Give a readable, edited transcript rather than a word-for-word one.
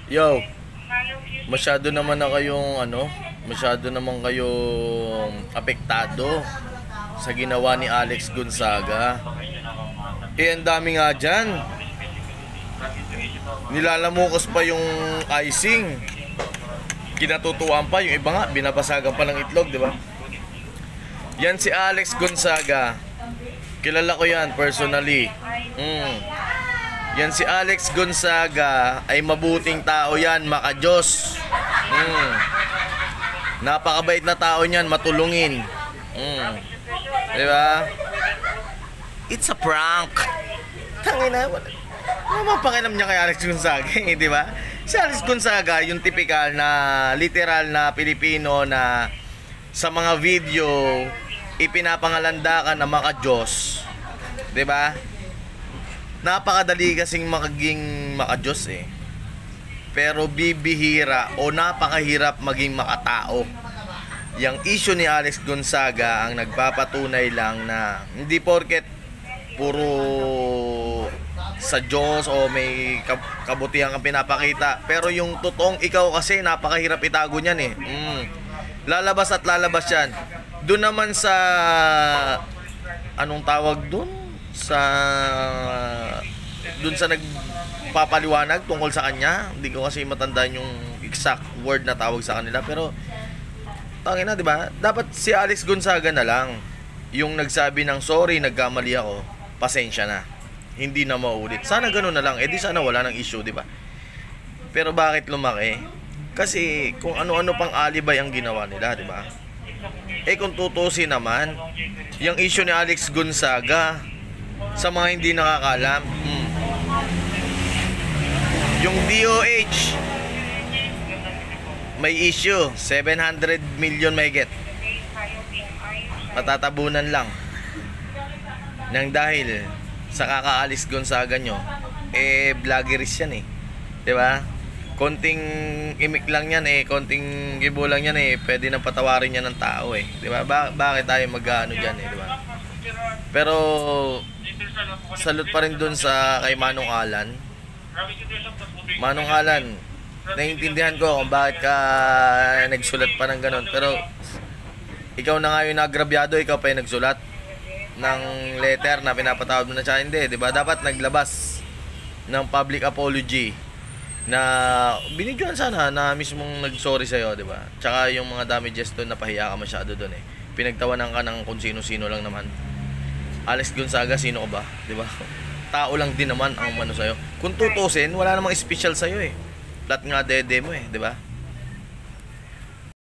Yo, masyado naman na kayong masyado naman kayong apektado sa ginawa ni Alex Gonzaga. Ang dami nga dyan. Nilalamukos pa yung icing. Kinatutuan pa, yung iba nga, binabasagan pa ng itlog, di ba? Yan si Alex Gonzaga. Kilala ko yan personally. Yan si Alex Gonzaga ay mabuting tao yan, maka-Diyos. Napakabait na tao niyan, matulungin. Diba? It's a prank. Tangina, ano pakialam niya kay Alex Gonzaga, di ba? Si Alex Gonzaga, yung typical na, literal na Pilipino na sa mga video, ipinapangalanda ka na maka-Diyos. Di ba? Napakadali kasing maging maka-Diyos eh. Pero bibihira o napakahirap maging makatao. Yang issue ni Alex Gonzaga ang nagpapatunay lang na hindi porket puro sa Diyos o may kabutihan kang pinapakita, pero yung totoong ikaw kasi napakahirap itago niyan eh. Lalabas at lalabas yan. Doon naman sa anong tawag doon? Doon sa nagpapaliwanag tungkol sa kanya, hindi ko kasi matandaan yung exact word na tawag sa kanila, pero tangina, di ba? Dapat si Alex Gonzaga na lang yung nagsabi ng sorry, nagkamali ako, pasensya na, hindi na maulit. Sana ganoon na lang, di sana wala ng issue, di ba? Pero bakit lumaki? Kasi kung ano-ano pang alibay ang ginawa nila, di ba? Kung tutusin naman, yung issue ni Alex Gonzaga, sa mga hindi nakakalam, yung DOH may issue, 700 million may get. Patatabunan lang nang dahil sa kaka-Alex Gonzaga nyo, vloggeries yan eh, diba? Konting imik lang yan eh, konting gibo lang yan eh, pwede nang patawarin yan ng tao eh, diba? Bakit tayo mag-ano dyan eh, diba? Pero salute pa rin dun sa kay Manong Alan. Manong Alan, naiintindihan ko kung bakit ka nagsulat pa ng ganun, pero ikaw na nga yung nagrabyado, ikaw pa yung nagsulat ng letter na pinapatawad mo na siya. Hindi, diba? Dapat naglabas ng public apology na binidyoan sana na mismong nag-sorry sa'yo, diba? Tsaka yung mga damages doon, napahiya ka masyado doon eh. Pinagtawanan ka ng kung sino-sino lang naman. Alex Gonzaga, sino ka ba? Diba? Tao lang din naman ang sa'yo. Kung tutusin, wala namang special sa'yo eh. Lahat nga dede mo eh, diba?